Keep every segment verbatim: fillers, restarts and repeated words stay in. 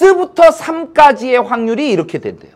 x부터 삼까지의 확률이 이렇게 된대요.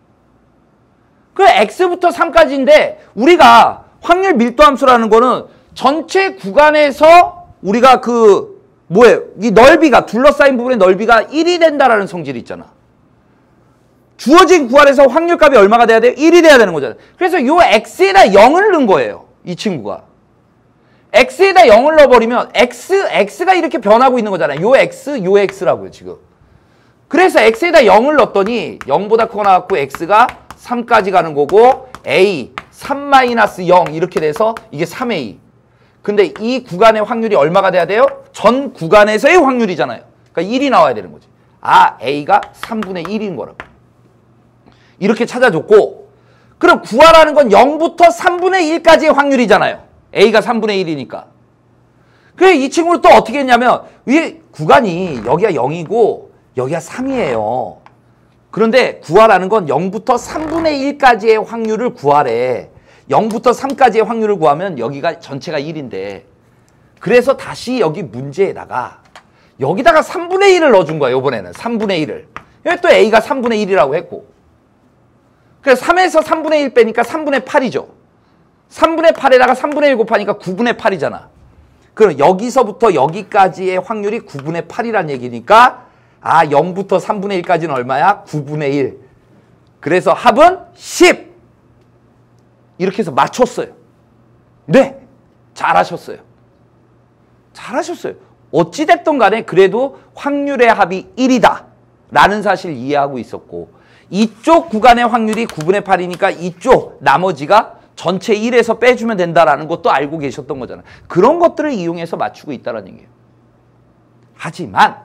그 x부터 삼까지인데 우리가 확률 밀도함수라는 거는 전체 구간에서 우리가 그 뭐예요? 이 넓이가 둘러싸인 부분의 넓이가 일이 된다라는 성질이 있잖아. 주어진 구간에서 확률값이 얼마가 돼야 돼요? 일이 돼야 되는 거잖아요. 그래서 요 x에다 영을 넣은 거예요. 이 친구가. x에다 영을 넣어버리면 x, x가 이렇게 변하고 있는 거잖아요. 요 x, 요 x라고요, 지금. 그래서 x에다 영을 넣었더니 영보다 크거나 같고 x가 삼까지 가는 거고 a, 삼 마이너스 영 이렇게 돼서 이게 삼 에이. 근데 이 구간의 확률이 얼마가 돼야 돼요? 전 구간에서의 확률이잖아요. 그러니까 일이 나와야 되는 거지. 아, a가 삼분의 일인 거라고. 이렇게 찾아줬고, 그럼 구하라는 건 영부터 삼분의 일까지의 확률이잖아요. a가 삼분의 일이니까. 그래, 이 친구를 또 어떻게 했냐면, 이 구간이 여기가 영이고 여기가 삼이에요. 그런데 구하라는 건 영부터 삼분의 일까지의 확률을 구하래. 영부터 삼까지의 확률을 구하면 여기가 전체가 일인데, 그래서 다시 여기 문제에다가 여기다가 삼분의 일을 넣어준 거야. 이번에는 삼분의 일을. 여기 또 a가 삼분의 일이라고 했고, 그래서 삼에서 삼분의 일 빼니까 삼분의 팔이죠. 삼분의 팔에다가 삼분의 일 곱하니까 구분의 팔이잖아. 그럼 여기서부터 여기까지의 확률이 구분의 팔이란 얘기니까, 아, 영부터 삼분의 일까지는 얼마야? 구분의 일. 그래서 합은 십. 이렇게 해서 맞췄어요. 네, 잘하셨어요. 잘하셨어요. 어찌됐든 간에 그래도 확률의 합이 일이다 라는 사실을 이해하고 있었고, 이쪽 구간의 확률이 구분의 팔이니까 이쪽 나머지가 전체 일에서 빼주면 된다라는 것도 알고 계셨던 거잖아요. 그런 것들을 이용해서 맞추고 있다는 얘기예요. 하지만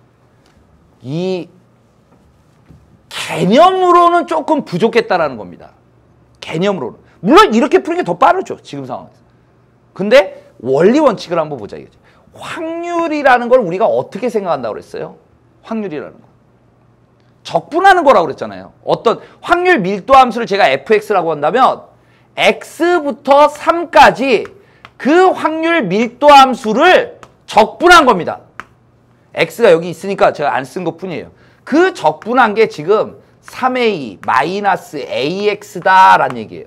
이 개념으로는 조금 부족했다라는 겁니다. 개념으로는. 물론 이렇게 푸는 게 더 빠르죠, 지금 상황에서. 근데 원리 원칙을 한번 보자 이거죠. 확률이라는 걸 우리가 어떻게 생각한다고 그랬어요? 확률이라는 거. 적분하는 거라고 그랬잖아요. 어떤 확률 밀도 함수를 제가 에프엑스라고 한다면 x부터 삼까지 그 확률 밀도 함수를 적분한 겁니다. x가 여기 있으니까 제가 안 쓴 것 뿐이에요. 그 적분한 게 지금 삼 에이 마이너스 에이엑스다라는 얘기예요.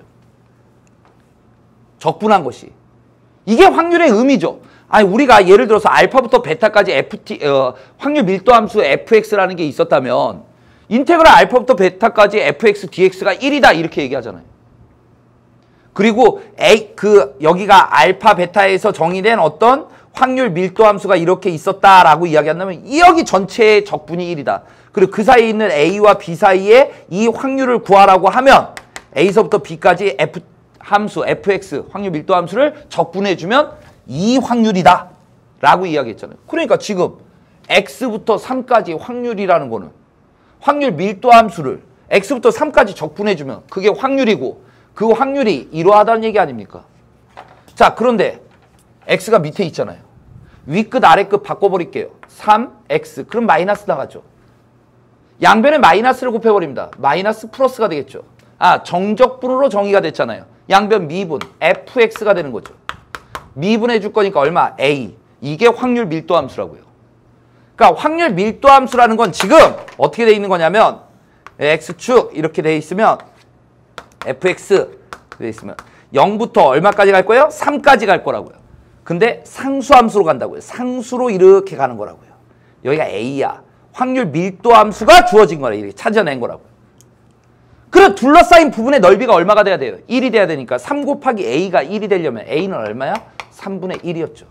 적분한 것이. 이게 확률의 의미죠. 아니, 우리가 예를 들어서 알파부터 베타까지 에프티, 어, 확률 밀도 함수 에프엑스라는 게 있었다면 인테그랄 알파부터 베타까지 에프엑스 디엑스가 일이다 이렇게 얘기하잖아요. 그리고 A, 그 여기가 알파 베타에서 정의된 어떤 확률 밀도 함수가 이렇게 있었다라고 이야기한다면 여기 전체의 적분이 일이다. 그리고 그 사이에 있는 A와 B 사이에 이 확률을 구하라고 하면 A서부터 B까지 F 함수, 에프엑스 확률 밀도 함수를 적분해주면 이 확률이다 라고 이야기했잖아요. 그러니까 지금 X부터 삼까지 확률이라는 거는 확률 밀도 함수를 X부터 삼까지 적분해주면 그게 확률이고, 그 확률이 이러하다는 얘기 아닙니까? 자, 그런데 X가 밑에 있잖아요. 위끝 아래끝 바꿔버릴게요. 삼 엑스. 그럼 마이너스 나가죠. 양변에 마이너스를 곱해버립니다. 마이너스 플러스가 되겠죠. 아, 정적분으로 정의가 됐잖아요. 양변 미분 에프엑스가 되는 거죠. 미분해 줄 거니까 얼마? A. 이게 확률 밀도 함수라고요. 그러니까 확률 밀도 함수라는 건 지금 어떻게 돼 있는 거냐면 X축 이렇게 돼 있으면 에프엑스 돼 있으면 영부터 얼마까지 갈 거예요? 삼까지 갈 거라고요. 근데 상수함수로 간다고요. 상수로 이렇게 가는 거라고요. 여기가 A야. 확률 밀도 함수가 주어진 거라. 이렇게 찾아낸 거라고요. 그럼 둘러싸인 부분의 넓이가 얼마가 돼야 돼요? 일이 돼야 되니까 삼 곱하기 A가 일이 되려면 A는 얼마야? 삼분의 일이었죠.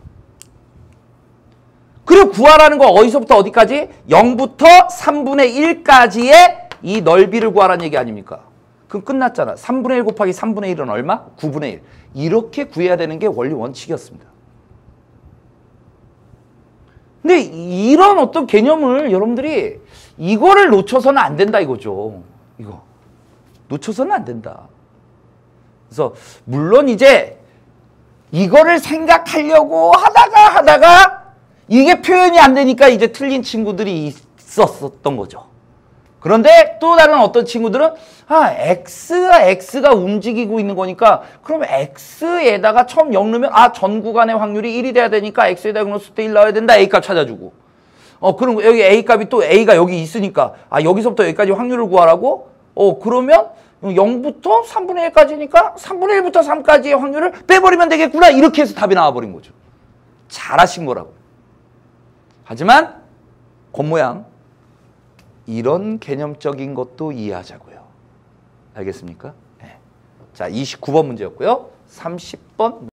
그리고 구하라는 거 어디서부터 어디까지? 영부터 삼분의 일까지의 이 넓이를 구하라는 얘기 아닙니까? 그럼 끝났잖아. 삼분의 일 곱하기 삼분의 일은 얼마? 구분의 일. 이렇게 구해야 되는 게 원리 원칙이었습니다. 근데 이런 어떤 개념을 여러분들이 이거를 놓쳐서는 안 된다 이거죠. 이거. 놓쳐서는 안 된다. 그래서 물론 이제 이거를 생각하려고 하다가 하다가 이게 표현이 안 되니까 이제 틀린 친구들이 있었던 거죠. 그런데 또 다른 어떤 친구들은 아, X가 X가 움직이고 있는 거니까 그럼 X에다가 처음 영 넣으면 아, 전 구간의 확률이 일이 돼야 되니까 X에다가 넣었을 때 일 나와야 된다. A값 찾아주고 어, 그럼 여기 A 값이 또 A가 여기 있으니까, 아, 여기서부터 여기까지 확률을 구하라고? 어, 그러면 영부터 삼분의 일까지니까 삼분의 일부터 삼까지의 확률을 빼버리면 되겠구나. 이렇게 해서 답이 나와버린 거죠. 잘하신 거라고. 하지만 겉모양 이런 개념적인 것도 이해하자고요. 알겠습니까? 네. 자, 이십구 번 문제였고요. 삼십 번